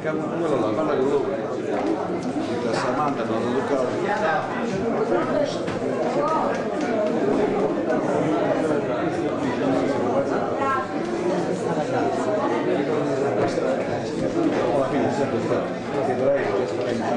quello là, parla con loro. La Samantha non lo toccava. Alla fine è sempre stato, che dovrei stare in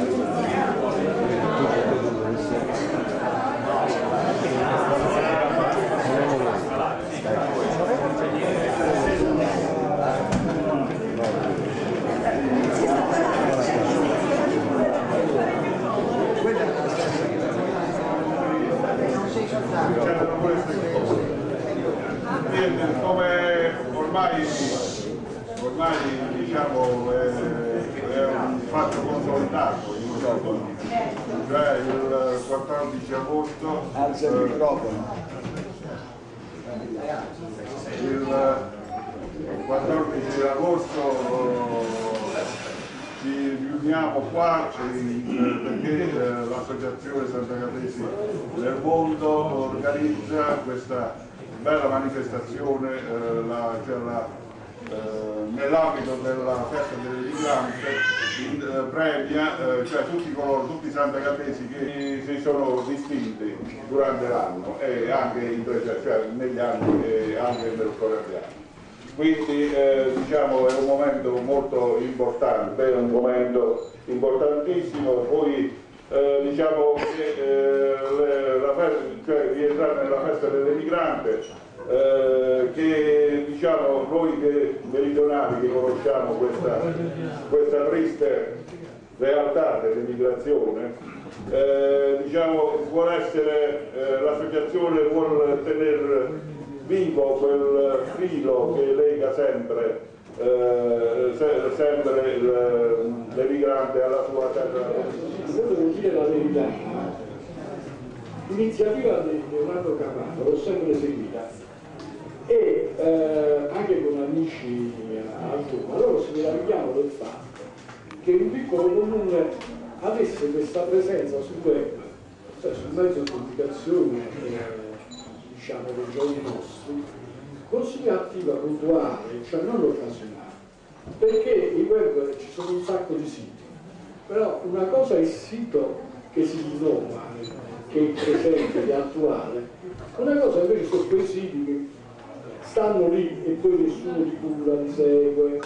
come ormai diciamo è un fatto consolidato, cioè il 14 agosto il 14 agosto ci riuniamo qua perché l'associazione Sant'Agatesi del Mondo organizza questa bella manifestazione nell'ambito della festa dell'emigrante, premia cioè tutti i sant'agatesi che si sono distinti durante l'anno e anche negli anni e anche nel corrente. Quindi diciamo è un momento molto importante, è un momento importantissimo. Poi diciamo che rientrare nella festa dell'emigrante, che diciamo noi che meridionali che conosciamo questa triste realtà dell'emigrazione, diciamo l'associazione vuole tenere vivo quel filo che lega sempre l'emigrante alla sua terra. Devo dire la verità, l'iniziativa di Leonardo Cavallo l'ho sempre seguita e anche con amici a Roma, loro si meravigliano del fatto che un piccolo comune avesse questa presenza sul web, cioè sul mezzo di comunicazione diciamo dei giorni nostri, così attiva, puntuale, cioè non occasionale, perché il web ci sono un sacco di siti, però una cosa è il sito che si innova, che è presente, che è attuale, una cosa invece sono quei siti che stanno lì e poi nessuno li cura, li segue,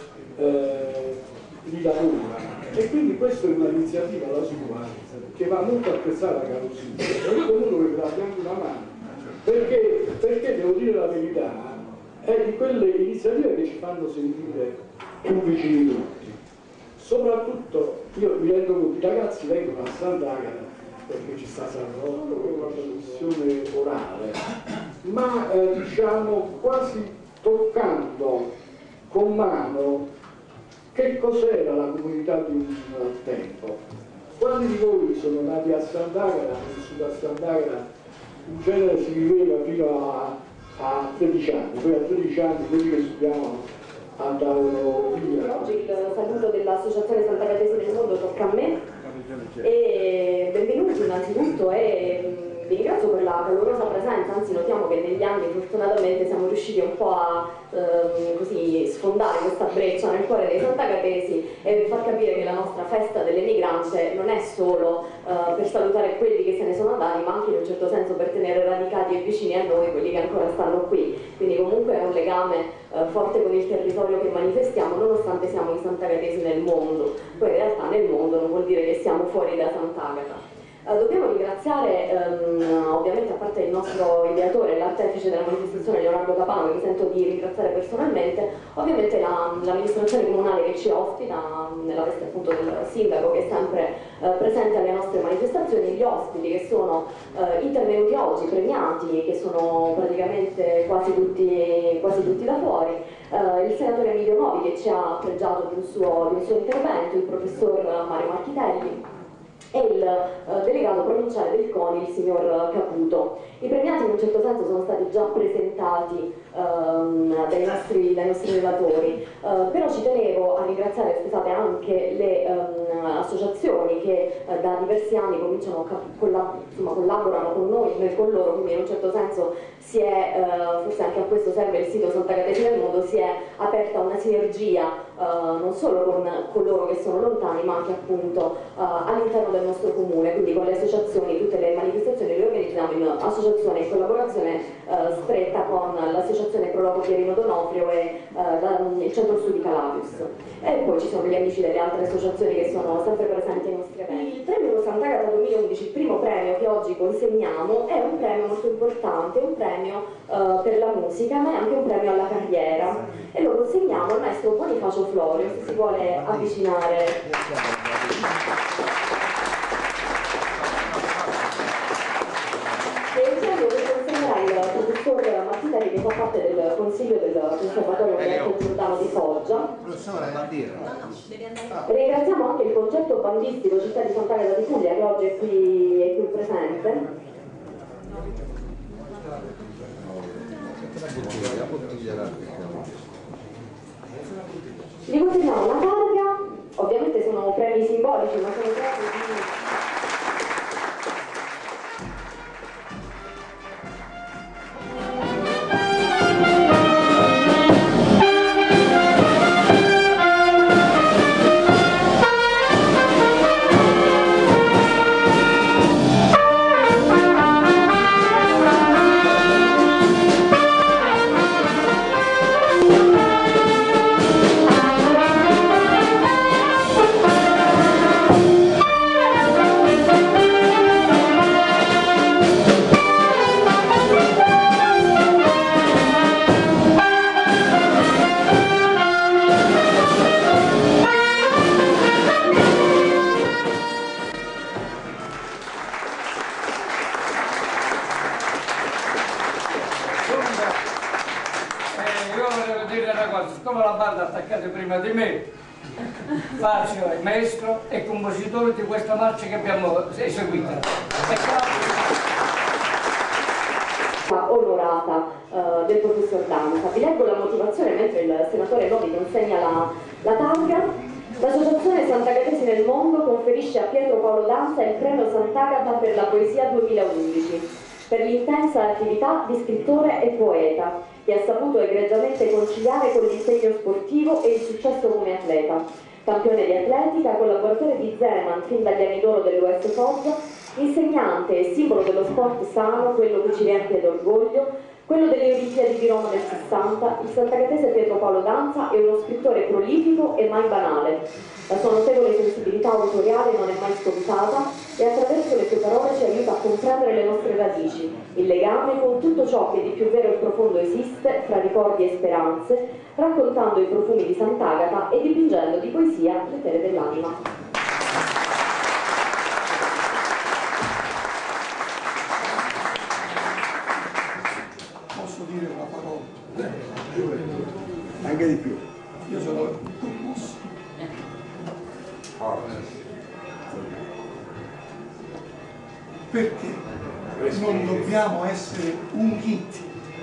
li lavora. E quindi questa è un'iniziativa, la sua, che va molto apprezzata, caro sindaco, e comunque vi dà anche una mano, perché devo dire la verità, è di quelle iniziative che ci fanno sentire più vicini tutti. Soprattutto, io mi rendo conto, i ragazzi vengono a Sant'Agata perché ci sta Salvatore, che è una trasmissione orale, ma diciamo quasi toccando con mano che cos'era la comunità di un tempo. Quanti di voi sono nati a Sant'Agata, vissuti a Sant'Agata? In genere si viveva fino a 13 anni, poi a 13 anni quelli che studiavano andavano via. Oggi il saluto dell'Associazione Sant'Agatesi del Mondo tocca a me e benvenuti innanzitutto e vi ringrazio per la calorosa presenza, anzi notiamo che negli anni fortunatamente siamo riusciti un po' a così sfondare questa breccia nel cuore dei sant'agatesi e far capire che la nostra festa dell'emigrante non è solo per salutare quelli che se ne sono andati, ma anche in un certo senso per tenere radicati e vicini a noi quelli che ancora stanno qui. Quindi comunque è un legame forte con il territorio che manifestiamo, nonostante siamo i sant'agatesi nel mondo. Poi in realtà nel mondo non vuol dire che siamo fuori da Sant'Agata. Dobbiamo ringraziare ovviamente, a parte il nostro ideatore, l'artefice della manifestazione Leonardo Capano, che mi sento di ringraziare personalmente, ovviamente l'amministrazione comunale che ci ospita nella veste appunto del sindaco, che è sempre presente alle nostre manifestazioni, gli ospiti che sono intervenuti oggi, premiati, che sono praticamente quasi tutti da fuori, il senatore Emilio Novi che ci ha pregiato di un suo intervento, il professor Mario Marchitelli e il delegato provinciale del CONI, il signor Caputo. I premiati in un certo senso sono stati già presentati dai nostri relatori, però ci tenevo a ringraziare, scusate, anche associazioni che da diversi anni cominciano collaborano con noi con loro, quindi in un certo senso si è, forse anche a questo serve il sito Sant'Agatesi nel Mondo, si è aperta una sinergia non solo con coloro che sono lontani, ma anche appunto all'interno del nostro comune, quindi con le associazioni, tutte le manifestazioni le organizziamo in associazione, in collaborazione stretta con l'associazione Proloco Pierino Donofrio e il Centro Studi Calavius. E poi ci sono gli amici delle altre associazioni che sono sempre presenti ai nostri eventi. Il premio Sant'Agata 2011, il primo premio che oggi consegniamo, è un premio molto importante, un premio per la musica, ma è anche un premio alla carriera, e lo consegniamo al maestro Bonifacio Florio, se si vuole avvicinare. E il premio che consegnerà il professor Mattitari, che fa parte del consiglio del Conservatorio Roberto Giordano di Foggia. Ringraziamo anche il concerto bandistico Città di Sant'Agata di Puglia, che oggi è qui presente. Gli consegniamo una targa, ovviamente sono premi simbolici, ma sono premi di... Siccome la banda attaccata prima di me, Fazio è maestro e compositore di questa marcia che abbiamo eseguito. Onorata del professor Danza. Vi leggo la motivazione mentre il senatore Novi consegna la targa. L'associazione Sant'Agatesi nel Mondo conferisce a Pietro Paolo Danza il premio Sant'Agata per la poesia 2011 per l'intensa attività di scrittore e poeta, che ha saputo egregiamente conciliare con l'impegno sportivo e il successo come atleta. Campione di atletica, collaboratore di Zeman fin dagli anni d'oro dell'US Foggia, insegnante e simbolo dello sport sano, quello che ci riempie d'orgoglio, quello delle Olimpiadi di Roma del 60, il sant'agatese Pietro Paolo Danza è uno scrittore prolifico e mai banale. La sua notevole sensibilità autoriale non è mai scontata e attraverso le sue parole ci aiuta a comprendere le nostre radici, il legame con tutto ciò che di più vero e profondo esiste fra ricordi e speranze, raccontando i profumi di Sant'Agata e dipingendo di poesia le tele dell'anima. Dire una parola, anche di più. io sono commosso perché non dobbiamo essere uniti,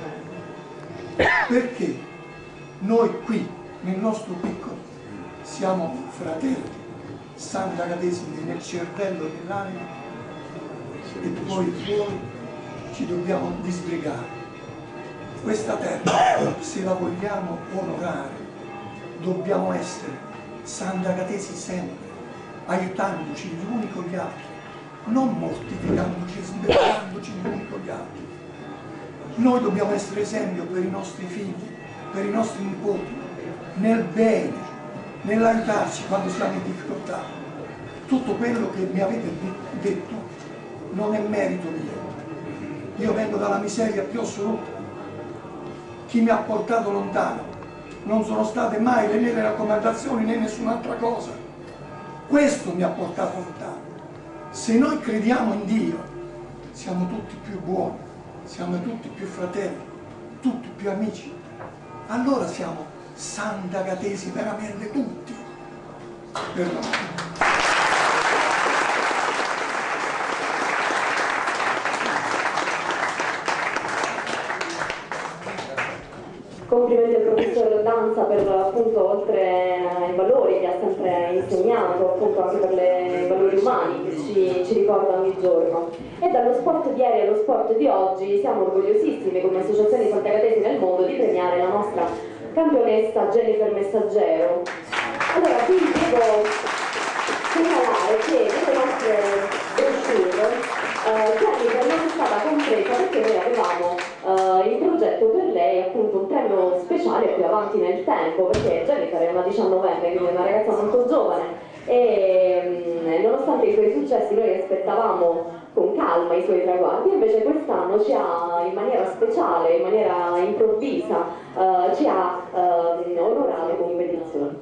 perché noi qui nel nostro piccolo siamo fratelli, sant'agatesi nel cervello e nell'anima, e poi fuori ci dobbiamo disbrigare. Questa terra, se la vogliamo onorare, dobbiamo essere sant'agatesi sempre, aiutandoci gli uni con gli altri, non mortificandoci e sbellandoci gli uni con gli altri. Noi dobbiamo essere esempio per i nostri figli, per i nostri nipoti, nel bene, nell'aiutarci quando siamo in difficoltà. Tutto quello che mi avete detto non è merito mio. Io vengo dalla miseria più assoluta. Chi mi ha portato lontano non sono state mai le mie raccomandazioni né nessun'altra cosa. Questo mi ha portato lontano. Se noi crediamo in Dio, siamo tutti più buoni, siamo tutti più fratelli, tutti più amici. Allora siamo sant'agatesi veramente tutti. Complimenti al professor Danza per appunto, oltre ai valori che ha sempre insegnato, appunto anche per i valori umani che ci ricorda ogni giorno. E dallo sport di ieri allo sport di oggi siamo orgogliosissimi come associazione Sant'Agatesi nel mondo di premiare la nostra campionessa Jennifer Messaggero. Allora, qui devo segnalare che nelle nostre brochure Jennifer non è stata compresa perché noi avevamo in progetto per lei appunto un premio speciale più avanti nel tempo, perché Jennifer è una 19enne, quindi è una ragazza molto giovane e nonostante i suoi successi noi aspettavamo con calma i suoi traguardi, invece quest'anno ci ha in maniera speciale, in maniera improvvisa, ci ha onorato con petizioni.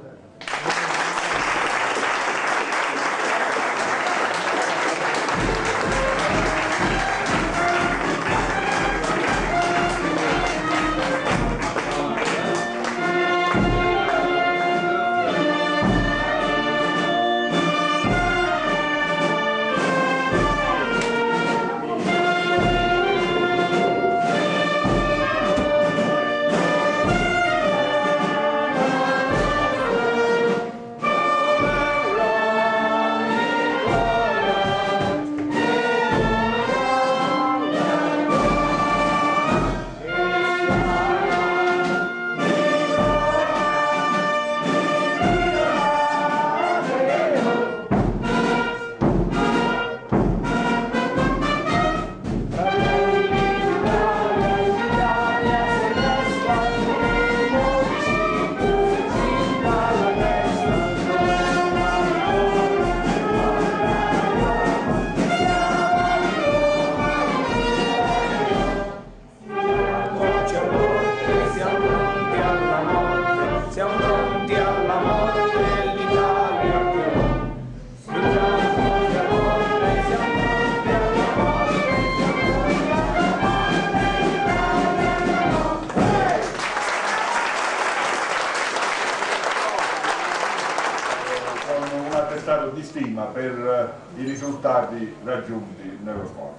Di stima per i risultati raggiunti nello sport.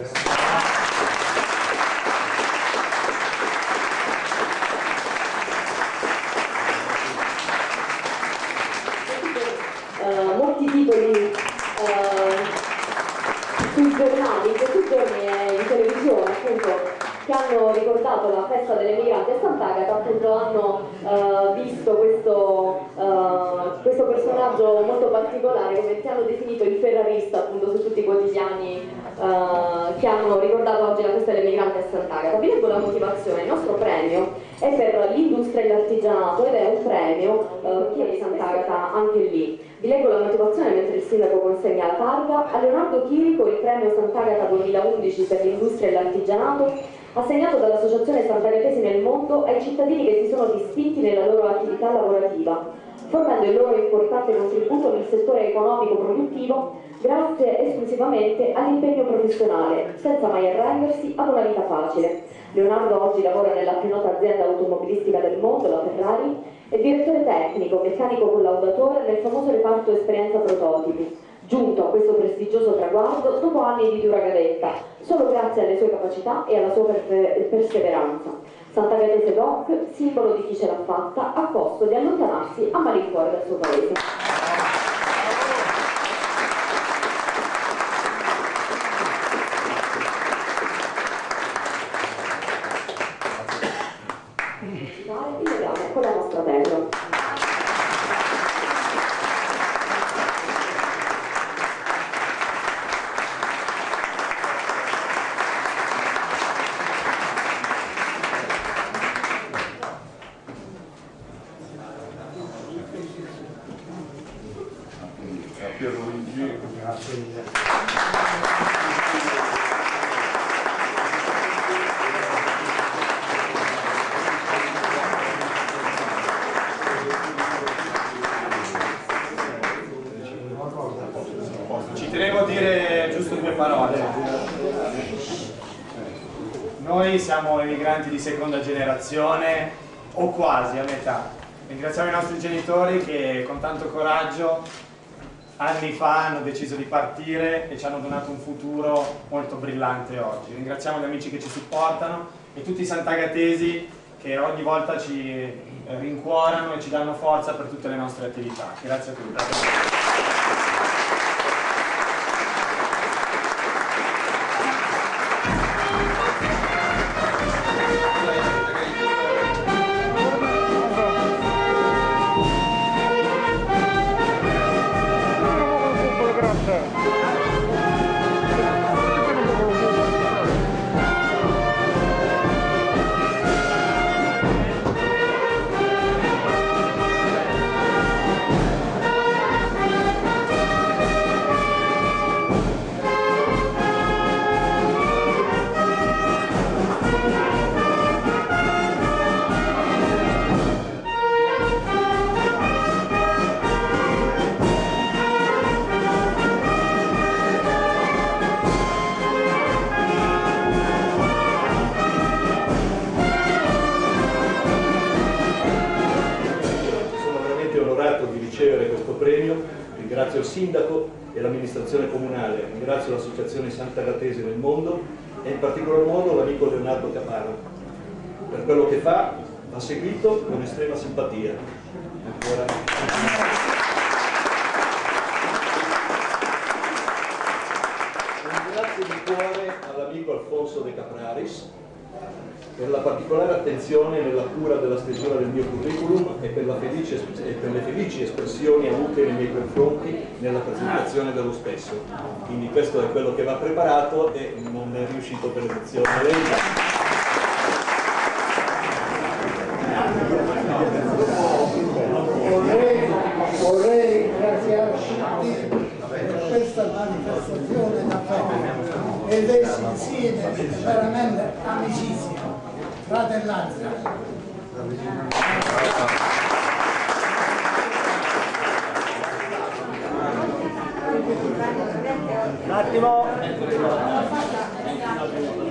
Molti titoli sui giornali, in questi giorni in televisione appunto, che hanno ricordato la festa delle migranti a Sant'Agata, appunto hanno visto questo personaggio molto particolare, come ti hanno definito il ferrarista appunto su tutti i quotidiani che hanno ricordato oggi la festa delle migranti a Sant'Agata. Vi leggo la motivazione: il nostro premio è per l'industria e l'artigianato ed è un premio che è di Sant'Agata anche lì. Vi leggo la motivazione mentre il sindaco consegna la targa. A Leonardo Chirico il premio Sant'Agata 2011 per l'industria e l'artigianato, assegnato dall'Associazione Sant'Agatesi nel mondo ai cittadini che si sono distinti nella loro attività lavorativa, fornendo il loro importante contributo nel settore economico-produttivo grazie esclusivamente all'impegno professionale, senza mai arrendersi ad una vita facile. Leonardo oggi lavora nella più nota azienda automobilistica del mondo, la Ferrari, è direttore tecnico, meccanico collaudatore nel famoso reparto esperienza prototipi, giunto a questo prestigioso traguardo dopo anni di dura gavetta, solo grazie alle sue capacità e alla sua perseveranza. Sant'Agatese Doc, simbolo di chi ce l'ha fatta, a costo di allontanarsi a malincuore dal suo paese. Con la nostra terra. Pierluigi. Grazie mille. Ci tenevo a dire giusto due parole. Noi siamo emigranti di seconda generazione, o quasi a metà. Ringraziamo i nostri genitori che con tanto coraggio anni fa hanno deciso di partire e ci hanno donato un futuro molto brillante oggi. Ringraziamo gli amici che ci supportano e tutti i sant'agatesi che ogni volta ci rincuorano e ci danno forza per tutte le nostre attività. Grazie a tutti. Ringrazio il sindaco e l'amministrazione comunale, ringrazio l'associazione Sant'Agatesi nel mondo e in particolar modo l'amico Leonardo Caparo. Per quello che fa, va seguito con estrema simpatia. Ancora. Ringrazio di cuore all'amico Alfonso De Capraris per la particolare attenzione nella cura della stesura del mio curriculum e per le felici espressioni avute nei miei confronti nella presentazione dello stesso. Quindi questo è quello che va preparato e non è riuscito per l'edizione. Vorrei ringraziarci per questa manifestazione d'affetto ed essi insieme veramente amicizia, fratellanza. Un attimo.